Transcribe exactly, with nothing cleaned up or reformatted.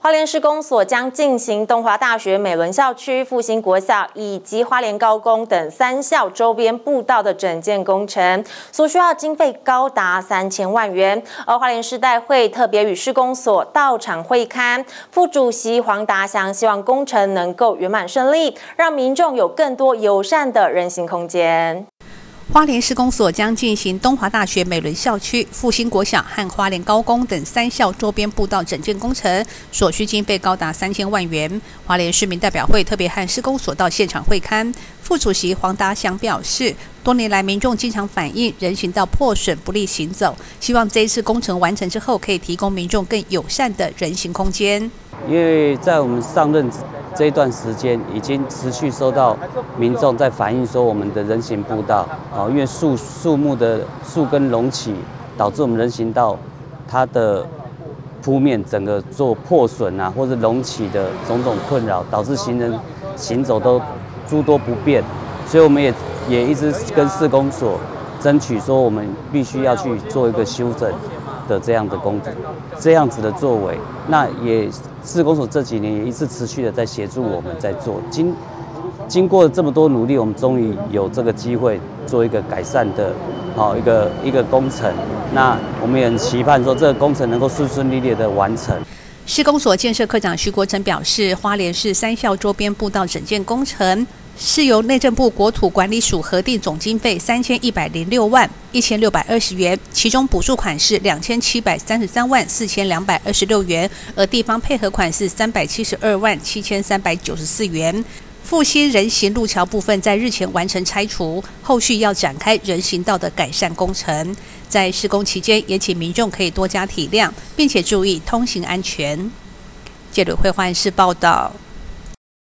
花莲市公所将进行东华大学美伦校区、复兴国小以及花莲高工等三校周边步道的整建工程，所需要经费高达三千万元。而花莲市代会特别与市公所到场会勘，副主席黄达祥希望工程能够圆满顺利，让民众有更多友善的人行空间。 花莲市公所将进行东华大学美伦校区、复兴国小和花莲高工等三校周边步道整建工程，所需经费高达三千万元。花莲市民代表会特别和市公所到现场会勘，副主席黄达祥表示，多年来民众经常反映人行道破损不利行走，希望这一次工程完成之后，可以提供民众更友善的人行空间。 因为在我们上任 这一段时间已经持续收到民众在反映说，我们的人行步道啊，因为树树木的树根隆起，导致我们人行道它的铺面整个做破损啊，或者隆起的种种困扰，导致行人行走都诸多不便。所以我们也也一直跟市公所争取说，我们必须要去做一个修整的这样的工作，这样子的作为，那也。 市公所这几年也一直持续的在协助我们在做，经经过这么多努力，我们终于有这个机会做一个改善的，好一个一个工程。那我们也很期盼说，这个工程能够顺顺利利的完成。 市公所建设科长徐国成表示，花莲市三校周边步道整建工程是由内政部国土管理署核定总经费三千一百零六万一千六百二十元，其中补助款是两千七百三十三万四千两百二十六元，而地方配合款是三百七十二万七千三百九十四元。 复兴人行路桥部分在日前完成拆除，后续要展开人行道的改善工程。在施工期间，也请民众可以多加体谅，并且注意通行安全。记者会换市报道。